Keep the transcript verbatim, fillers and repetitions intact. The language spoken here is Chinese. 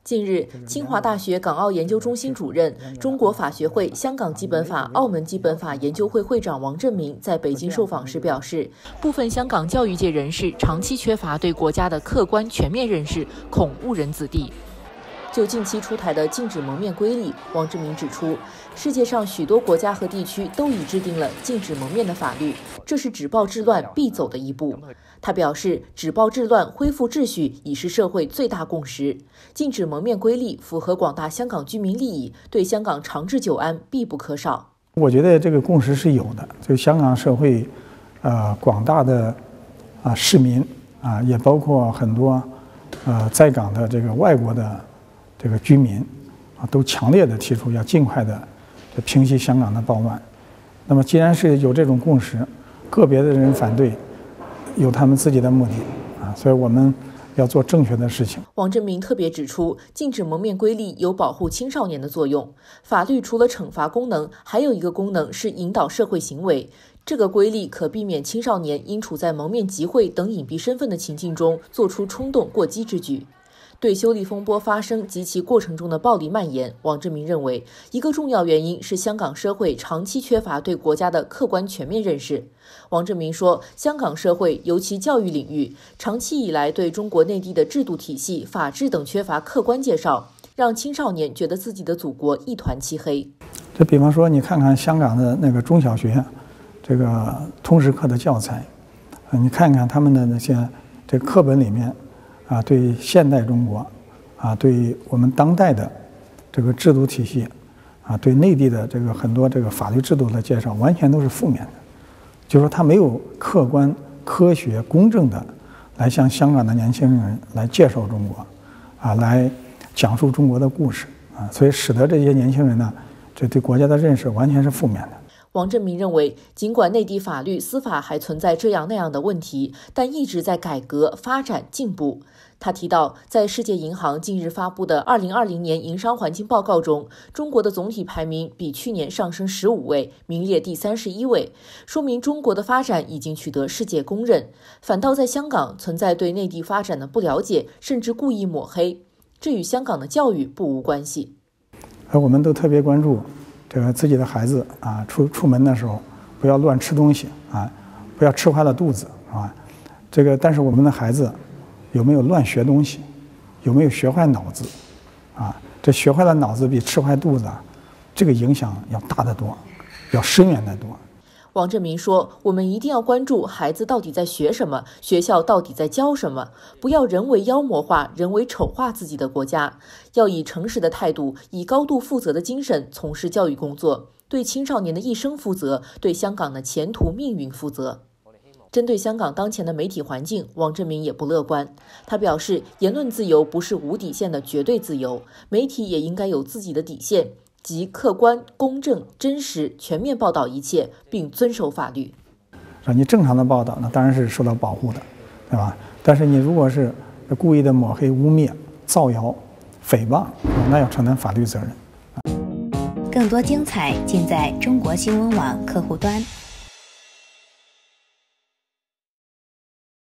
近日，清华大学港澳研究中心主任、中国法学会香港基本法、澳门基本法研究会会长王振民在北京受访时表示，部分香港教育界人士长期缺乏对国家的客观全面认识，恐误人子弟。就近期出台的禁止蒙面规例，王振民指出，世界上许多国家和地区都已制定了禁止蒙面的法律，这是止暴制乱必走的一步。他表示，止暴制乱、恢复秩序已是社会最大共识，禁止蒙面规例符合广大香港居民利益，对香港长治久安必不可少。 我觉得这个共识是有的，就香港社会，呃，广大的啊市民啊，也包括很多呃在港的这个外国的这个居民啊，都强烈的提出要尽快的平息香港的暴乱。那么，既然是有这种共识，个别的人反对，有他们自己的目的啊，所以我们要做正确的事情。 王振民特别指出，禁止蒙面规例有保护青少年的作用。法律除了惩罚功能，还有一个功能是引导社会行为。这个规例可避免青少年因处在蒙面集会等隐蔽身份的情境中，做出冲动过激之举。对修例风波发生及其过程中的暴力蔓延，王振民认为，一个重要原因是香港社会长期缺乏对国家的客观全面认识。王振民说，香港社会尤其教育领域，长期以来对中国内地的制度体系、法治等缺乏客观介绍，让青少年觉得自己的祖国一团漆黑。 这比方说，你看看香港的那个中小学，这个通识课的教材，啊，你看看他们的那些这个课本里面。啊，对现代中国，啊，对我们当代的这个制度体系，啊，对内地的这个很多这个法律制度的介绍，完全都是负面的。就是说，他没有客观、科学、公正的来向香港的年轻人来介绍中国，啊，来讲述中国的故事，啊，所以使得这些年轻人呢，这对国家的认识完全是负面的。 王振民认为，尽管内地法律、司法还存在这样那样的问题，但一直在改革、发展、进步。他提到，在世界银行近日发布的二零二零年营商环境报告中，中国的总体排名比去年上升十五位，名列第三十一位，说明中国的发展已经取得世界公认。反倒在香港存在对内地发展的不了解，甚至故意抹黑，这与香港的教育不无关系。 而我们都特别关注这个自己的孩子啊，出出门的时候不要乱吃东西啊，不要吃坏了肚子啊。这个，但是我们的孩子有没有乱学东西？有没有学坏脑子？啊，这学坏了脑子比吃坏肚子啊，这个影响要大得多，要深远得多。 王振民说，我们一定要关注孩子到底在学什么，学校到底在教什么，不要人为妖魔化、人为丑化自己的国家，要以诚实的态度，以高度负责的精神从事教育工作，对青少年的一生负责，对香港的前途命运负责。针对香港当前的媒体环境，王振民也不乐观。他表示，言论自由不是无底线的绝对自由，媒体也应该有自己的底线，即客观、公正、真实、全面报道一切，并遵守法律。 你正常的报道，那当然是受到保护的，对吧？但是你如果是故意的抹黑、污蔑、造谣、诽谤，那要承担法律责任。 更多精彩尽在中国新闻网客户端。